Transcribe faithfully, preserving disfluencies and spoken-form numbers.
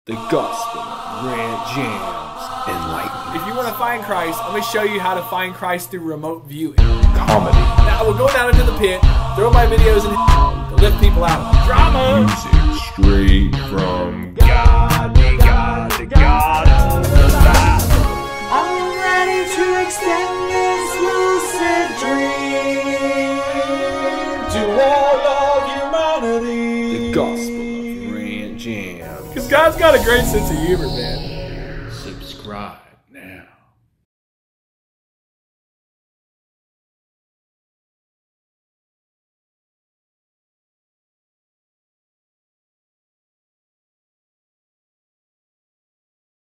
The gospel of Rant Jamz. Enlightenment. If you want to find Christ, I'm going to show you how to find Christ through remote viewing. Comedy. Now, we'll go down into the pit, throw my videos in to lift people out. Drama! Music straight from God, to God, to God. I'm ready to extend this lucid dream to all of humanity. The gospel of Rant Jamz. Because God's got a great sense of humor, man.